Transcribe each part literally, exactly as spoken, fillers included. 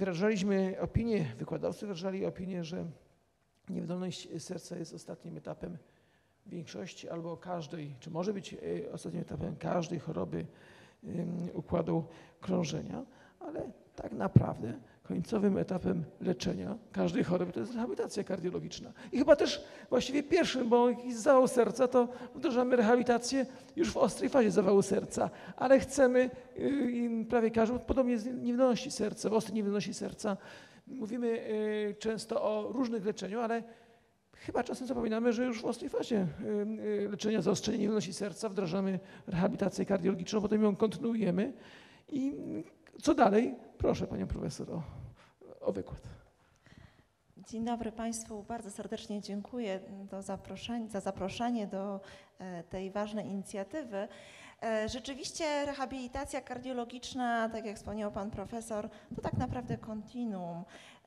wyrażaliśmy opinię, wykładowcy wyrażali opinię, że niewydolność serca jest ostatnim etapem większości albo każdej, czy może być ostatnim etapem każdej choroby układu krążenia, ale tak naprawdę końcowym etapem leczenia każdej choroby to jest rehabilitacja kardiologiczna. I chyba też właściwie pierwszym, bo jakiś zawał serca, to wdrażamy rehabilitację już w ostrej fazie zawału serca, ale chcemy yy, prawie każdy, podobnie z niewydolności serca, w ostrej niewydolności serca, mówimy yy, często o różnych leczeniu, ale chyba czasem zapominamy, że już w ostrej fazie yy, leczenia zaostrzenia niewydolności serca wdrażamy rehabilitację kardiologiczną, potem ją kontynuujemy i co dalej? Proszę Panią Profesor o, o wykład. Dzień dobry Państwu. Bardzo serdecznie dziękuję do zaproszenia, za zaproszenie do tej ważnej inicjatywy. Rzeczywiście rehabilitacja kardiologiczna, tak jak wspomniał Pan Profesor, to tak naprawdę kontinuum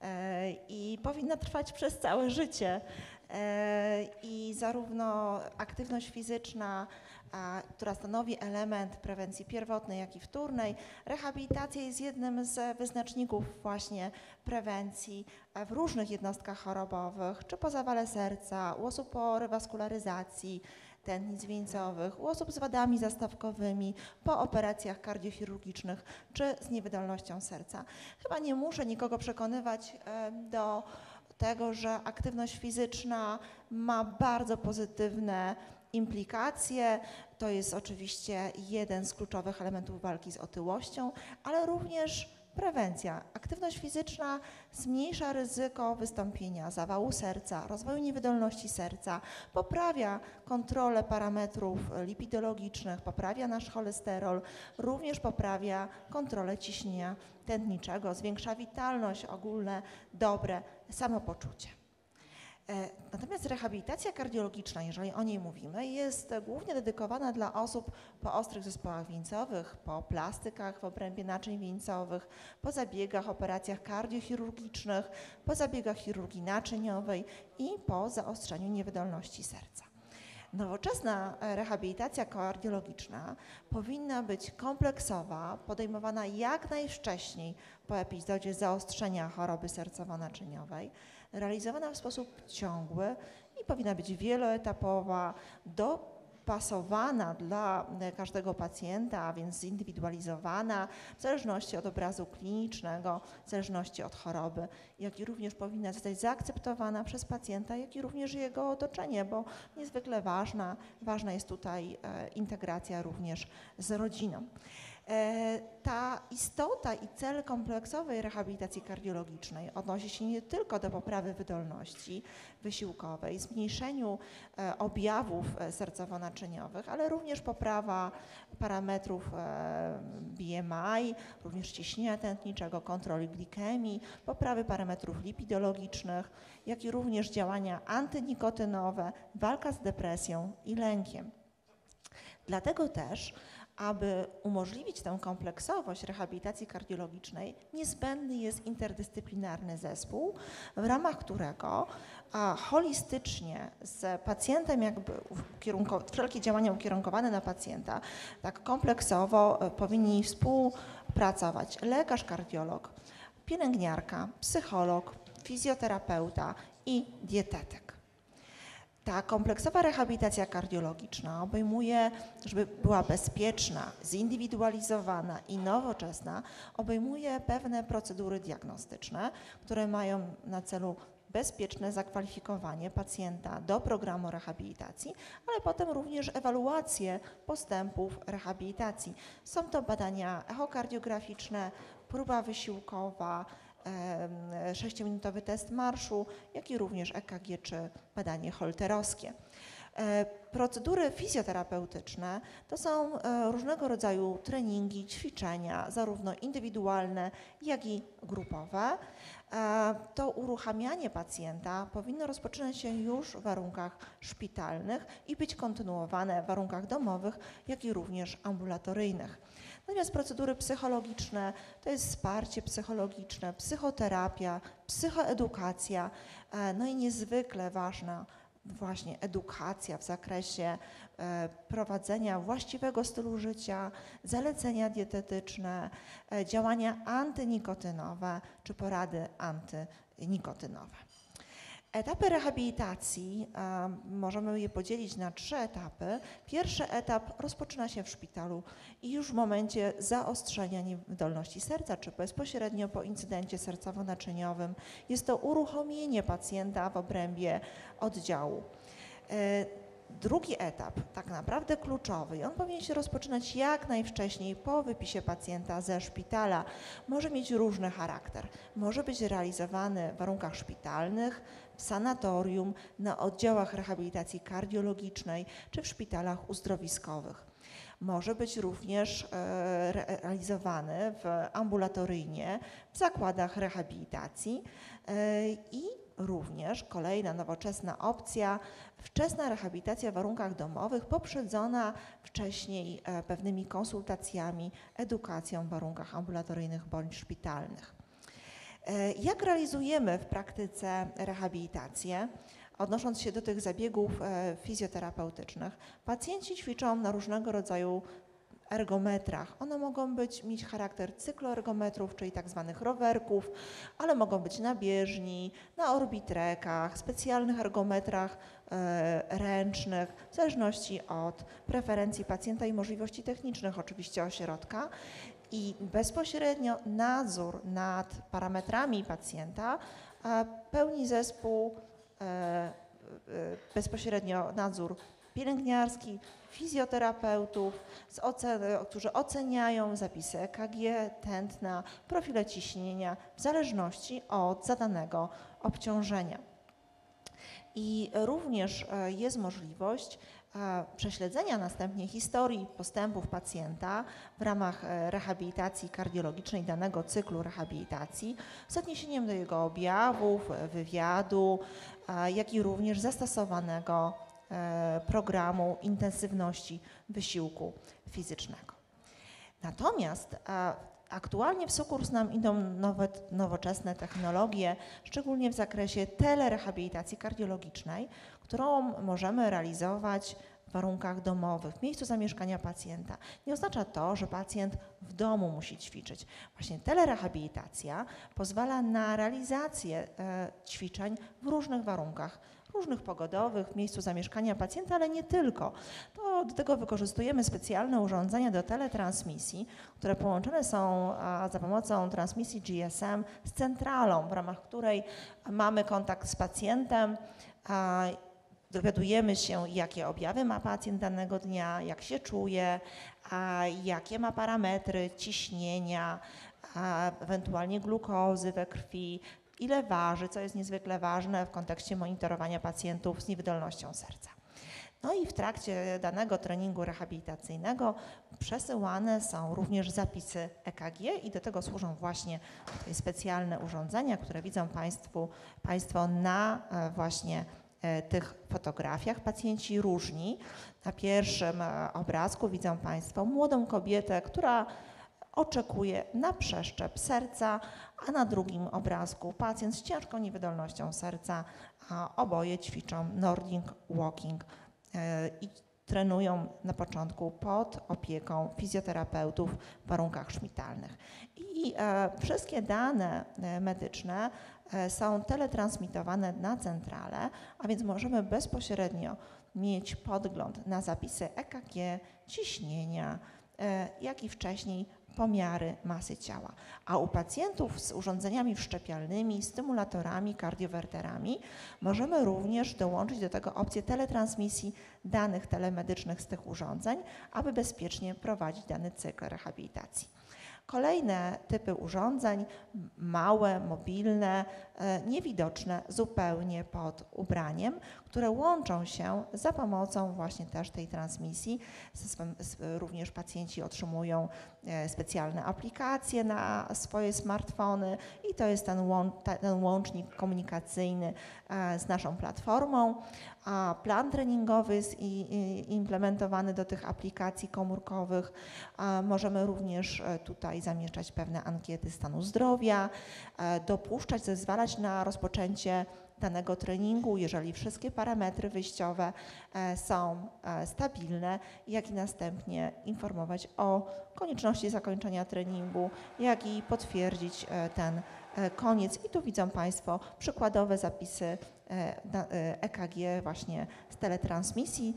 i powinna trwać przez całe życie. I zarówno aktywność fizyczna, a, która stanowi element prewencji pierwotnej, jak i wtórnej. Rehabilitacja jest jednym z wyznaczników właśnie prewencji w różnych jednostkach chorobowych, czy po zawale serca, u osób po rewaskularyzacji tętnic wieńcowych, u osób z wadami zastawkowymi, po operacjach kardiochirurgicznych, czy z niewydolnością serca. Chyba nie muszę nikogo przekonywać do tego, że aktywność fizyczna ma bardzo pozytywne implikacje. To jest oczywiście jeden z kluczowych elementów walki z otyłością, ale również prewencja. Aktywność fizyczna zmniejsza ryzyko wystąpienia zawału serca, rozwoju niewydolności serca, poprawia kontrolę parametrów lipidologicznych, poprawia nasz cholesterol, również poprawia kontrolę ciśnienia tętniczego, zwiększa witalność, ogólne dobre samopoczucie. Natomiast rehabilitacja kardiologiczna, jeżeli o niej mówimy, jest głównie dedykowana dla osób po ostrych zespołach wieńcowych, po plastykach w obrębie naczyń wieńcowych, po zabiegach, operacjach kardiochirurgicznych, po zabiegach chirurgii naczyniowej i po zaostrzeniu niewydolności serca. Nowoczesna rehabilitacja kardiologiczna powinna być kompleksowa, podejmowana jak najwcześniej po epizodzie zaostrzenia choroby sercowo-naczyniowej, realizowana w sposób ciągły i powinna być wieloetapowa, dopasowana dla każdego pacjenta, a więc zindywidualizowana w zależności od obrazu klinicznego, w zależności od choroby, jak i również powinna zostać zaakceptowana przez pacjenta, jak i również jego otoczenie, bo niezwykle ważna, ważna jest tutaj integracja również z rodziną. Ta istota i cel kompleksowej rehabilitacji kardiologicznej odnosi się nie tylko do poprawy wydolności wysiłkowej, zmniejszeniu objawów sercowo-naczyniowych, ale również poprawa parametrów B M I, również ciśnienia tętniczego, kontroli glikemii, poprawy parametrów lipidologicznych, jak i również działania antynikotynowe, walka z depresją i lękiem. Dlatego też, aby umożliwić tę kompleksowość rehabilitacji kardiologicznej, niezbędny jest interdyscyplinarny zespół, w ramach którego a, holistycznie z pacjentem, jakby wszelkie działania ukierunkowane na pacjenta, tak kompleksowo e, powinni współpracować lekarz kardiolog, pielęgniarka, psycholog, fizjoterapeuta i dietetyk. Ta kompleksowa rehabilitacja kardiologiczna obejmuje, żeby była bezpieczna, zindywidualizowana i nowoczesna, obejmuje pewne procedury diagnostyczne, które mają na celu bezpieczne zakwalifikowanie pacjenta do programu rehabilitacji, ale potem również ewaluację postępów rehabilitacji. Są to badania echokardiograficzne, próba wysiłkowa, sześciominutowy test marszu, jak i również E K G czy badanie holterowskie. Procedury fizjoterapeutyczne to są różnego rodzaju treningi, ćwiczenia, zarówno indywidualne, jak i grupowe. To uruchamianie pacjenta powinno rozpoczynać się już w warunkach szpitalnych i być kontynuowane w warunkach domowych, jak i również ambulatoryjnych. Natomiast procedury psychologiczne to jest wsparcie psychologiczne, psychoterapia, psychoedukacja, no i niezwykle ważna właśnie edukacja w zakresie e, prowadzenia właściwego stylu życia, zalecenia dietetyczne, e, działania antynikotynowe czy porady antynikotynowe. Etapy rehabilitacji, e, możemy je podzielić na trzy etapy. Pierwszy etap rozpoczyna się w szpitalu i już w momencie zaostrzenia niewydolności serca, czy bezpośrednio po incydencie sercowo-naczyniowym. Jest to uruchomienie pacjenta w obrębie oddziału. E, Drugi etap, tak naprawdę kluczowy, i on powinien się rozpoczynać jak najwcześniej po wypisie pacjenta ze szpitala. Może mieć różny charakter. Może być realizowany w warunkach szpitalnych, w sanatorium, na oddziałach rehabilitacji kardiologicznej czy w szpitalach uzdrowiskowych. Może być również e, realizowany w ambulatoryjnie w zakładach rehabilitacji e, i również kolejna nowoczesna opcja, wczesna rehabilitacja w warunkach domowych, poprzedzona wcześniej e, pewnymi konsultacjami, edukacją w warunkach ambulatoryjnych bądź szpitalnych. E, jak realizujemy w praktyce rehabilitację? Odnosząc się do tych zabiegów e, fizjoterapeutycznych, pacjenci ćwiczą na różnego rodzaju ergometrach. One mogą być, mieć charakter cykloergometrów, czyli tak zwanych rowerków, ale mogą być na bieżni, na orbitrekach, specjalnych ergometrach e, ręcznych, w zależności od preferencji pacjenta i możliwości technicznych oczywiście ośrodka. I bezpośrednio nadzór nad parametrami pacjenta e, pełni zespół, e, e, bezpośrednio nadzór pielęgniarski, fizjoterapeutów, z ocen, którzy oceniają zapisy E K G, tętna, profile ciśnienia w zależności od zadanego obciążenia. I również jest możliwość prześledzenia następnie historii postępów pacjenta w ramach rehabilitacji kardiologicznej danego cyklu rehabilitacji z odniesieniem do jego objawów, wywiadu, jak i również zastosowanego programu intensywności wysiłku fizycznego. Natomiast aktualnie w sukurs nam idą nowe, nowoczesne technologie, szczególnie w zakresie telerehabilitacji kardiologicznej, którą możemy realizować w warunkach domowych, w miejscu zamieszkania pacjenta. Nie oznacza to, że pacjent w domu musi ćwiczyć. Właśnie telerehabilitacja pozwala na realizację e, ćwiczeń w różnych warunkach, różnych pogodowych, w miejscu zamieszkania pacjenta, ale nie tylko. To do tego wykorzystujemy specjalne urządzenia do teletransmisji, które połączone są a, za pomocą transmisji G S M z centralą, w ramach której mamy kontakt z pacjentem, a, dowiadujemy się, jakie objawy ma pacjent danego dnia, jak się czuje, a, jakie ma parametry ciśnienia, a, ewentualnie glukozy we krwi, ile waży, co jest niezwykle ważne w kontekście monitorowania pacjentów z niewydolnością serca. No i w trakcie danego treningu rehabilitacyjnego przesyłane są również zapisy E K G i do tego służą właśnie tutaj specjalne urządzenia, które widzą Państwu, Państwo na właśnie tych fotografiach. Pacjenci różni. Na pierwszym obrazku widzą Państwo młodą kobietę, która oczekuje na przeszczep serca, a na drugim obrazku pacjent z ciężką niewydolnością serca, a oboje ćwiczą Nordic Walking i trenują na początku pod opieką fizjoterapeutów w warunkach szpitalnych. I e, wszystkie dane medyczne e, są teletransmitowane na centralę, a więc możemy bezpośrednio mieć podgląd na zapisy E K G, ciśnienia, e, jak i wcześniej pomiary masy ciała. A u pacjentów z urządzeniami wszczepialnymi, stymulatorami, kardiowerterami możemy również dołączyć do tego opcję teletransmisji danych telemedycznych z tych urządzeń, aby bezpiecznie prowadzić dany cykl rehabilitacji. Kolejne typy urządzeń, małe, mobilne, niewidoczne zupełnie pod ubraniem, które łączą się za pomocą właśnie też tej transmisji. Również pacjenci otrzymują specjalne aplikacje na swoje smartfony i to jest ten, łącz, ten łącznik komunikacyjny z naszą platformą. A plan treningowy jest implementowany do tych aplikacji komórkowych. Możemy również tutaj dalej zamieszczać pewne ankiety stanu zdrowia, dopuszczać, zezwalać na rozpoczęcie danego treningu, jeżeli wszystkie parametry wyjściowe są stabilne, jak i następnie informować o konieczności zakończenia treningu, jak i potwierdzić ten koniec. I tu widzą Państwo przykładowe zapisy E K G właśnie z teletransmisji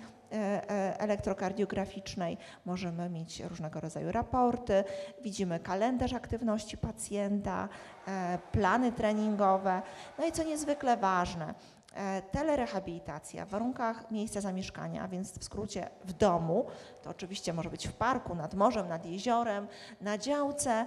elektrokardiograficznej. Możemy mieć różnego rodzaju raporty, widzimy kalendarz aktywności pacjenta, plany treningowe. No i co niezwykle ważne, telerehabilitacja w warunkach miejsca zamieszkania, a więc w skrócie w domu, to oczywiście może być w parku, nad morzem, nad jeziorem, na działce,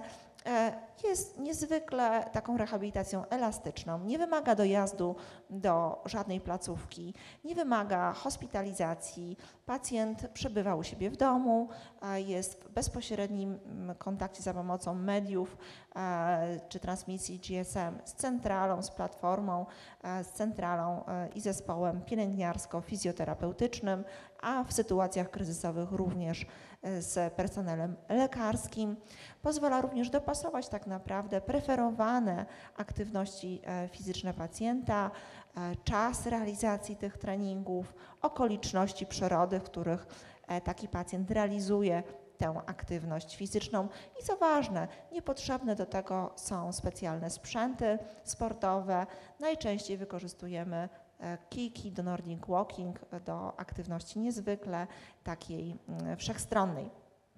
jest niezwykle taką rehabilitacją elastyczną. Nie wymaga dojazdu do żadnej placówki, nie wymaga hospitalizacji. Pacjent przebywa u siebie w domu, jest w bezpośrednim kontakcie za pomocą mediów czy transmisji G S M z centralą, z platformą, z centralą i zespołem pielęgniarsko-fizjoterapeutycznym, a w sytuacjach kryzysowych również z personelem lekarskim. Pozwala również dopasować tak naprawdę preferowane aktywności fizyczne pacjenta, czas realizacji tych treningów, okoliczności przyrody, w których taki pacjent realizuje tę aktywność fizyczną i co ważne, niepotrzebne do tego są specjalne sprzęty sportowe. Najczęściej wykorzystujemy kiki do Nordic Walking, do aktywności niezwykle takiej wszechstronnej.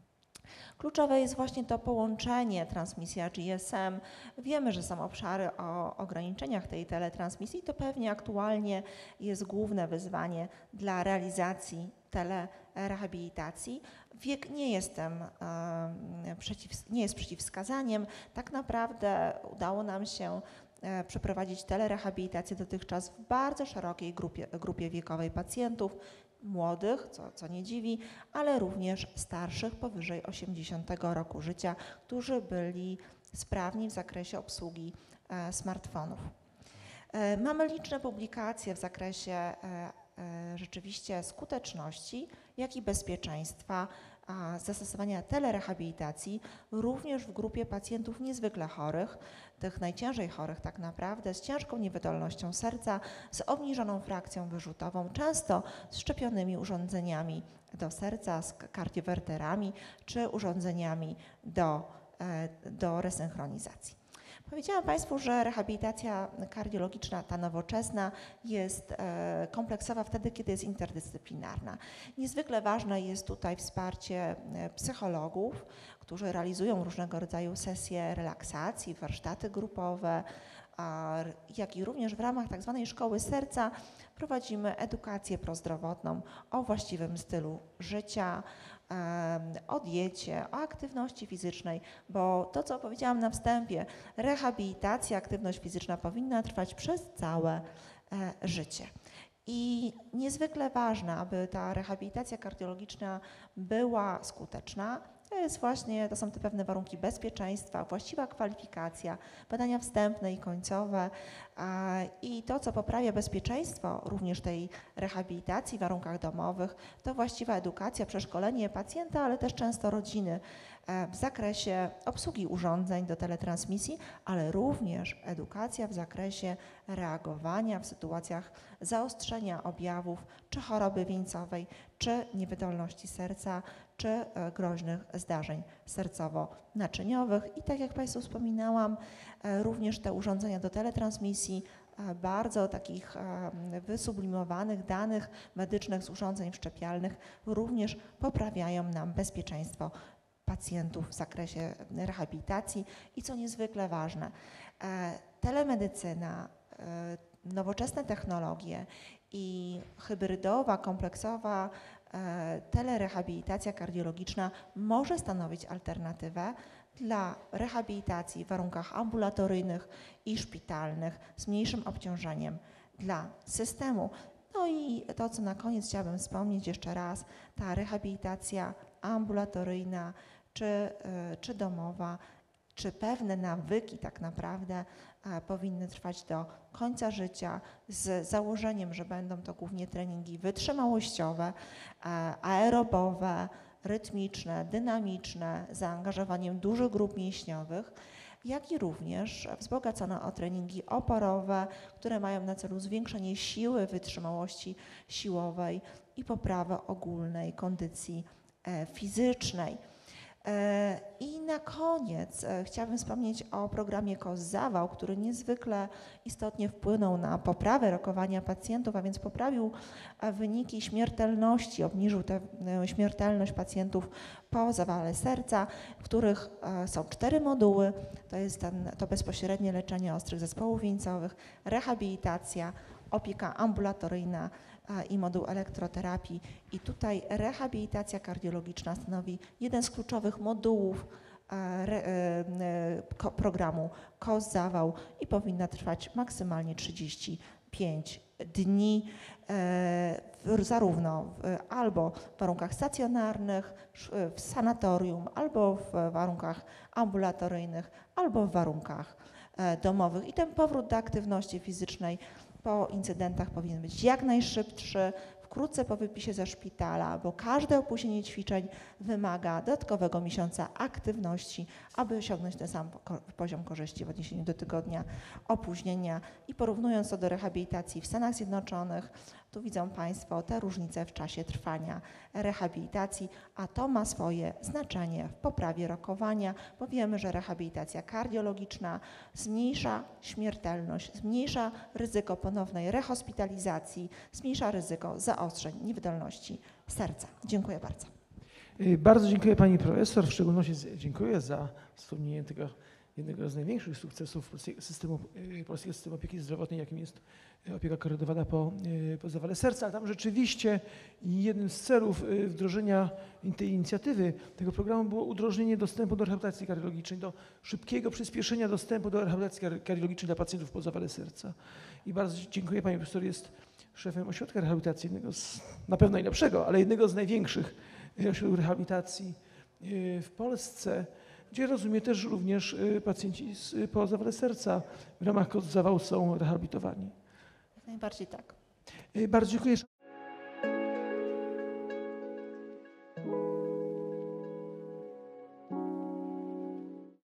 Kluczowe jest właśnie to połączenie, transmisja G S M. Wiemy, że są obszary o ograniczeniach tej teletransmisji. To pewnie aktualnie jest główne wyzwanie dla realizacji telerehabilitacji. Wiek nie, jestem, przeciw, nie jest przeciwwskazaniem. Tak naprawdę udało nam się przeprowadzić telerehabilitację dotychczas w bardzo szerokiej grupie, grupie wiekowej pacjentów, młodych, co, co nie dziwi, ale również starszych powyżej osiemdziesiątego roku życia, którzy byli sprawni w zakresie obsługi e, smartfonów. E, mamy liczne publikacje w zakresie e, e, rzeczywiście skuteczności, jak i bezpieczeństwa a zastosowania telerehabilitacji również w grupie pacjentów niezwykle chorych, tych najciężej chorych tak naprawdę, z ciężką niewydolnością serca, z obniżoną frakcją wyrzutową, często z szczepionymi urządzeniami do serca, z kardiowerterami czy urządzeniami do, do resynchronizacji. Powiedziałam Państwu, że rehabilitacja kardiologiczna, ta nowoczesna, jest kompleksowa wtedy, kiedy jest interdyscyplinarna. Niezwykle ważne jest tutaj wsparcie psychologów, którzy realizują różnego rodzaju sesje relaksacji, warsztaty grupowe, jak i również w ramach tak zwanej szkoły serca prowadzimy edukację prozdrowotną o właściwym stylu życia, o diecie, o aktywności fizycznej, bo to, co powiedziałam na wstępie, rehabilitacja, aktywność fizyczna powinna trwać przez całe życie. I niezwykle ważne, aby ta rehabilitacja kardiologiczna była skuteczna, to jest właśnie, to są te pewne warunki bezpieczeństwa, właściwa kwalifikacja, badania wstępne i końcowe i to, co poprawia bezpieczeństwo również tej rehabilitacji w warunkach domowych, to właściwa edukacja, przeszkolenie pacjenta, ale też często rodziny w zakresie obsługi urządzeń do teletransmisji, ale również edukacja w zakresie reagowania w sytuacjach zaostrzenia objawów czy choroby wieńcowej, czy niewydolności serca, czy groźnych zdarzeń sercowo-naczyniowych. I tak jak Państwu wspominałam, również te urządzenia do teletransmisji, bardzo takich wysublimowanych danych medycznych z urządzeń wszczepialnych również poprawiają nam bezpieczeństwo pacjentów w zakresie rehabilitacji i co niezwykle ważne, telemedycyna, nowoczesne technologie i hybrydowa, kompleksowa telerehabilitacja kardiologiczna może stanowić alternatywę dla rehabilitacji w warunkach ambulatoryjnych i szpitalnych z mniejszym obciążeniem dla systemu. No i to, co na koniec chciałabym wspomnieć jeszcze raz, ta rehabilitacja ambulatoryjna czy, czy domowa, czy pewne nawyki tak naprawdę powinny trwać do końca życia z założeniem, że będą to głównie treningi wytrzymałościowe, aerobowe, rytmiczne, dynamiczne, z zaangażowaniem dużych grup mięśniowych, jak i również wzbogacone o treningi oporowe, które mają na celu zwiększenie siły, wytrzymałości siłowej i poprawę ogólnej kondycji fizycznej. I na koniec chciałabym wspomnieć o programie K O S Zawał, który niezwykle istotnie wpłynął na poprawę rokowania pacjentów, a więc poprawił wyniki śmiertelności, obniżył tę śmiertelność pacjentów po zawale serca, w których są cztery moduły. To jest ten, to bezpośrednie leczenie ostrych zespołów wieńcowych, rehabilitacja, opieka ambulatoryjna i moduł elektroterapii. I tutaj rehabilitacja kardiologiczna stanowi jeden z kluczowych modułów programu K O S Zawał i powinna trwać maksymalnie trzydzieści pięć dni, zarówno w, albo w warunkach stacjonarnych, w sanatorium, albo w warunkach ambulatoryjnych, albo w warunkach domowych. I ten powrót do aktywności fizycznej po incydentach powinien być jak najszybszy, wkrótce po wypisie ze szpitala, bo każde opóźnienie ćwiczeń wymaga dodatkowego miesiąca aktywności, aby osiągnąć ten sam poziom korzyści w odniesieniu do tygodnia opóźnienia. I porównując to do rehabilitacji w Stanach Zjednoczonych, tu widzą Państwo te różnice w czasie trwania rehabilitacji, a to ma swoje znaczenie w poprawie rokowania, bo wiemy, że rehabilitacja kardiologiczna zmniejsza śmiertelność, zmniejsza ryzyko ponownej rehospitalizacji, zmniejsza ryzyko zaostrzeń niewydolności serca. Dziękuję bardzo. Bardzo dziękuję Pani Profesor, w szczególności dziękuję za wspomnienie tego jednego z największych sukcesów systemu, polskiego systemu opieki zdrowotnej, jakim jest opieka koordynowana po, po zawale serca. Tam rzeczywiście jednym z celów wdrożenia tej inicjatywy, tego programu było udrożnienie dostępu do rehabilitacji kardiologicznej, do szybkiego przyspieszenia dostępu do rehabilitacji kardiologicznej dla pacjentów po zawale serca. I bardzo dziękuję. Pani profesor jest szefem ośrodka rehabilitacji, jednego z, na pewno najlepszego, ale jednego z największych ośrodków rehabilitacji w Polsce, gdzie rozumiem też również pacjenci z, po zawale serca w ramach K O S Zawału są rehabilitowani. Jak najbardziej tak. Bardzo dziękuję.